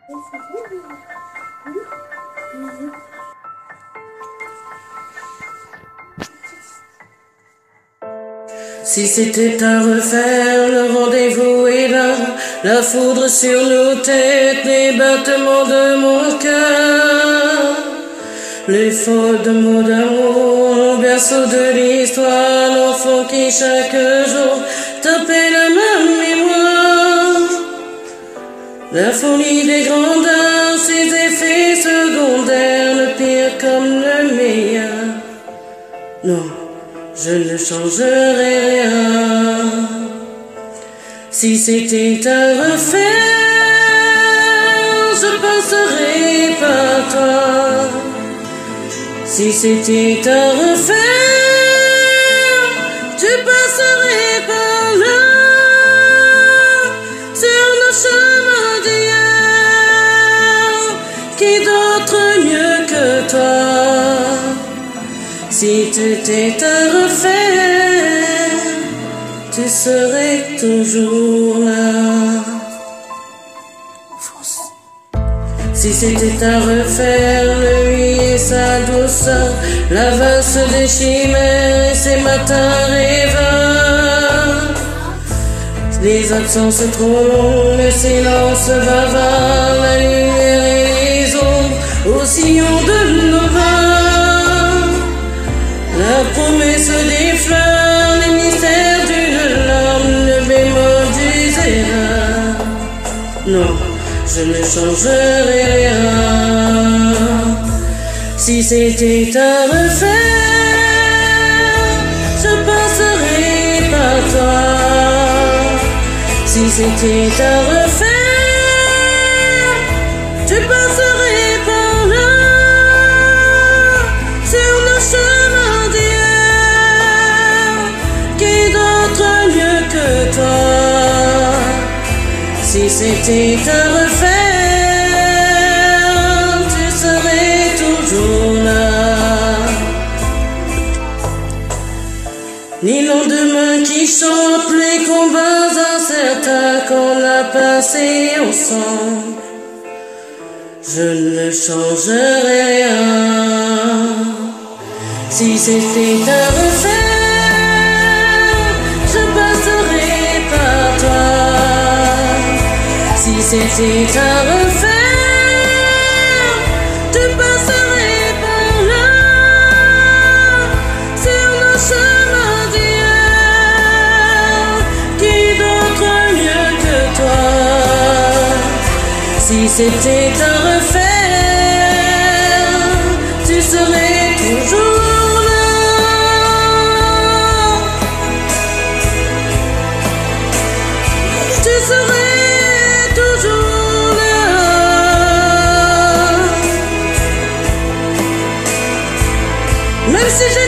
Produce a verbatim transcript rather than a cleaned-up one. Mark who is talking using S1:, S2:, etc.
S1: Si c'était à refaire, le rendez-vous est là, la foudre sur nos têtes, les battements de mon cœur, les folles mots d'amour, au berceau de l'histoire, l'enfant qui chaque jour tapait la même mémoire, la folie des grandeurs, ses effets secondaires, le pire comme le meilleur. Non, je ne changerai rien. Si c'était à refaire, je passerai par toi. Si c'était à refaire, tu passerais par là. Sur nos chemins d'hier, qui d'autre mieux que toi? Si tu étais à refaire, tu serais toujours là. Si c'était à refaire, lui et sa douceur, la valse des chimères et ses matins rêveurs, les absences trop longues, le silence bavard, la lumière et les ombres au sillon de nos mains, la promesse des fleurs, les mystères d'une larme, le bémol du zéra. Non, je ne changerai rien. Si c'était à refaire, je passerai par toi. Si c'était à refaire, tu passerais par là. Sur nos chemins d'hier, qui d'autre mieux que toi? Si c'était à refaire, tu serais toujours là. Ni lendemain qui chante les combats incertains qu'on a passés ensemble, je ne changerai rien. Si c'était à refaire, je passerai par toi. Si c'était à refaire, tu passerais par là. Sur nos chemins d'hier, qui d'autre mieux que toi? Si c'était à refaire, tu serais toujours là. Tu serais toujours là. Même si j'ai